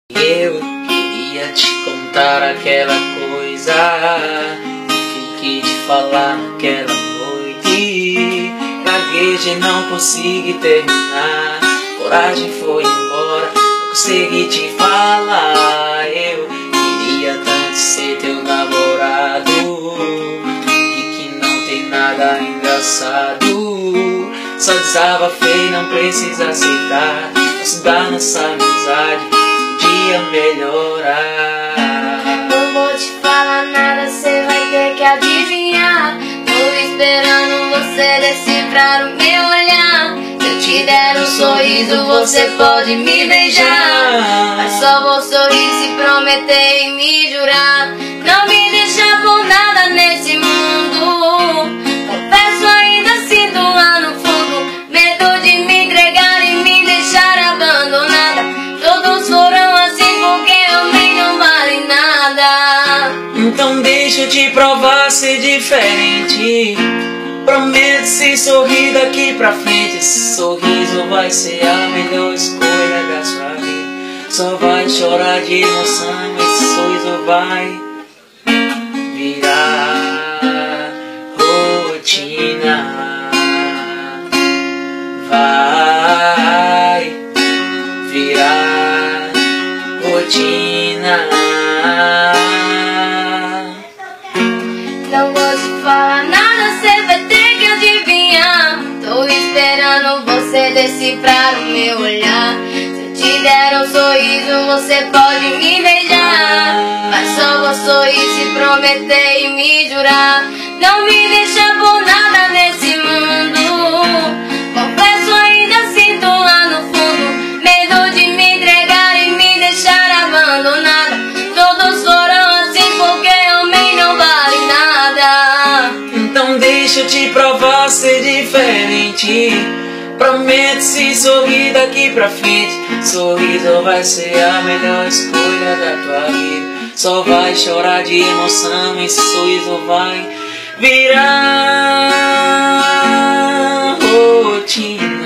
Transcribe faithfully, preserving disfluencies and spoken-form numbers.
Eu queria te contar aquela coisa, fiquei de falar naquela noite. Gaguejei, não consegui terminar, coragem foi embora, não consegui te falar. Eu queria tanto ser teu namorado, e que não tem nada engraçado. Só desabafei, não precisa aceitar, posso dar nossa amizade melhorar. Não vou te falar nada, cê vai ter que adivinhar. Tô esperando você decifrar o meu olhar. Se eu te der um sorriso, você pode me beijar, mas só vou sorrir se prometer e me jurar. Não me deixa por nada nesse mundo, confesso ainda sinto lá no fundo medo de me entregar e me deixar abandonada. Todos foram assim porque amei, não vale nada. Então deixa eu te provar ser diferente. Prometo se sorrir daqui pra frente. Esse sorriso vai ser a melhor escolha da sua vida. Só vai chorar de emoção, esse sorriso vai virar rotina. Vai virar rotina. Não vou te falar nada, cê vai ter que adivinhar. Tô esperando você decifrar o meu olhar. Se eu te der um sorriso, você pode me beijar, mas só vou sorrir se prometer e me jurar. Não me deixa por nada nesse mundo, confesso ainda sinto lá no fundo medo de me entregar e me deixar abandonada. Todos foram assim porque amei, não vale nada. Então deixa eu te provar ser diferente. Prometo se sorrir daqui pra frente. Sorriso vai ser a melhor escolha da tua vida. Só vai chorar de emoção, esse sorriso vai virar rotina.